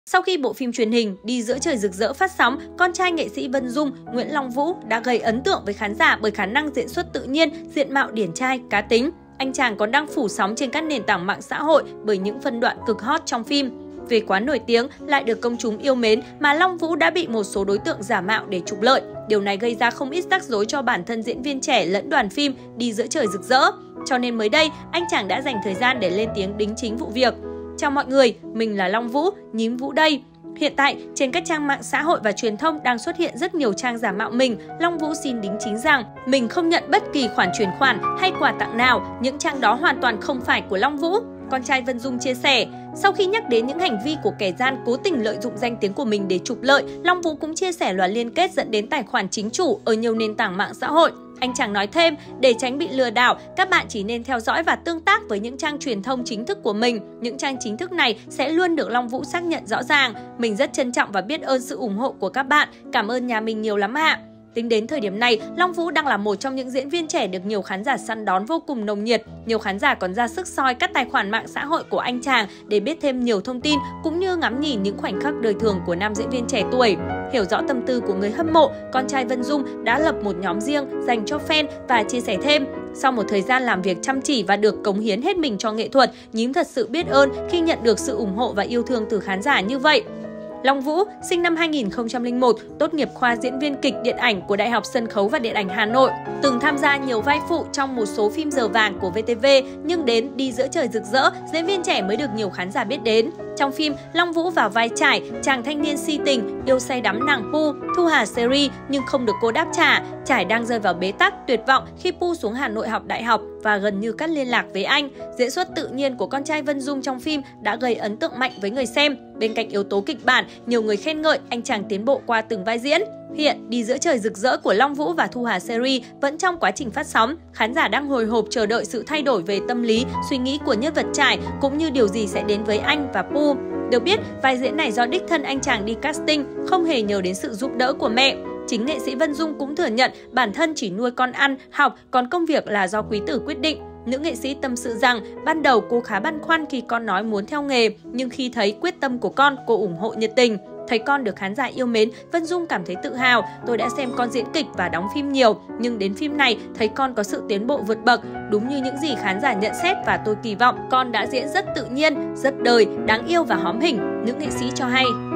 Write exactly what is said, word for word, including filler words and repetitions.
Sau khi bộ phim truyền hình Đi giữa trời rực rỡ phát sóng, con trai nghệ sĩ Vân Dung, Nguyễn Long Vũ đã gây ấn tượng với khán giả bởi khả năng diễn xuất tự nhiên, diện mạo điển trai, cá tính. Anh chàng còn đang phủ sóng trên các nền tảng mạng xã hội bởi những phân đoạn cực hot trong phim. Vì quá nổi tiếng, lại được công chúng yêu mến mà Long Vũ đã bị một số đối tượng giả mạo để trục lợi. Điều này gây ra không ít rắc rối cho bản thân diễn viên trẻ lẫn đoàn phim Đi giữa trời rực rỡ. Cho nên mới đây, anh chàng đã dành thời gian để lên tiếng đính chính vụ việc. Chào mọi người, mình là Long Vũ, nhím Vũ đây. Hiện tại, trên các trang mạng xã hội và truyền thông đang xuất hiện rất nhiều trang giả mạo mình. Long Vũ xin đính chính rằng mình không nhận bất kỳ khoản chuyển khoản hay quà tặng nào. Những trang đó hoàn toàn không phải của Long Vũ. Con trai Vân Dung chia sẻ, sau khi nhắc đến những hành vi của kẻ gian cố tình lợi dụng danh tiếng của mình để trục lợi, Long Vũ cũng chia sẻ loạt liên kết dẫn đến tài khoản chính chủ ở nhiều nền tảng mạng xã hội. Anh chàng nói thêm, để tránh bị lừa đảo, các bạn chỉ nên theo dõi và tương tác với những trang truyền thông chính thức của mình. Những trang chính thức này sẽ luôn được Long Vũ xác nhận rõ ràng. Mình rất trân trọng và biết ơn sự ủng hộ của các bạn. Cảm ơn nhà mình nhiều lắm ạ. Tính đến thời điểm này, Long Vũ đang là một trong những diễn viên trẻ được nhiều khán giả săn đón vô cùng nồng nhiệt. Nhiều khán giả còn ra sức soi các tài khoản mạng xã hội của anh chàng để biết thêm nhiều thông tin cũng như ngắm nhìn những khoảnh khắc đời thường của nam diễn viên trẻ tuổi. Hiểu rõ tâm tư của người hâm mộ, con trai Vân Dung đã lập một nhóm riêng dành cho fan và chia sẻ thêm. Sau một thời gian làm việc chăm chỉ và được cống hiến hết mình cho nghệ thuật, nhím thật sự biết ơn khi nhận được sự ủng hộ và yêu thương từ khán giả như vậy. Long Vũ, sinh năm hai nghìn không trăm lẻ một, tốt nghiệp khoa diễn viên kịch điện ảnh của Đại học Sân khấu và Điện ảnh Hà Nội. Từng tham gia nhiều vai phụ trong một số phim giờ vàng của vê tê vê, nhưng đến Đi giữa trời rực rỡ, diễn viên trẻ mới được nhiều khán giả biết đến. Trong phim, Long Vũ vào vai Trải, chàng thanh niên si tình, yêu say đắm nàng Pu, Thu Hà series nhưng không được cô đáp trả. Trải đang rơi vào bế tắc, tuyệt vọng khi Pu xuống Hà Nội học đại học và gần như cắt liên lạc với anh. Diễn xuất tự nhiên của con trai Vân Dung trong phim đã gây ấn tượng mạnh với người xem. Bên cạnh yếu tố kịch bản, nhiều người khen ngợi anh chàng tiến bộ qua từng vai diễn. Hiện, Đi giữa trời rực rỡ của Long Vũ và Thu Hà series vẫn trong quá trình phát sóng. Khán giả đang hồi hộp chờ đợi sự thay đổi về tâm lý, suy nghĩ của nhân vật Trải cũng như điều gì sẽ đến với anh và Pu. Được biết, vai diễn này do đích thân anh chàng đi casting, không hề nhờ đến sự giúp đỡ của mẹ. Chính nghệ sĩ Vân Dung cũng thừa nhận bản thân chỉ nuôi con ăn, học, còn công việc là do quý tử quyết định. Nữ nghệ sĩ tâm sự rằng ban đầu cô khá băn khoăn khi con nói muốn theo nghề, nhưng khi thấy quyết tâm của con, cô ủng hộ nhiệt tình. Thấy con được khán giả yêu mến, Vân Dung cảm thấy tự hào. Tôi đã xem con diễn kịch và đóng phim nhiều, nhưng đến phim này thấy con có sự tiến bộ vượt bậc. Đúng như những gì khán giả nhận xét và tôi kỳ vọng, con đã diễn rất tự nhiên, rất đời, đáng yêu và hóm hỉnh, nữ nghệ sĩ cho hay.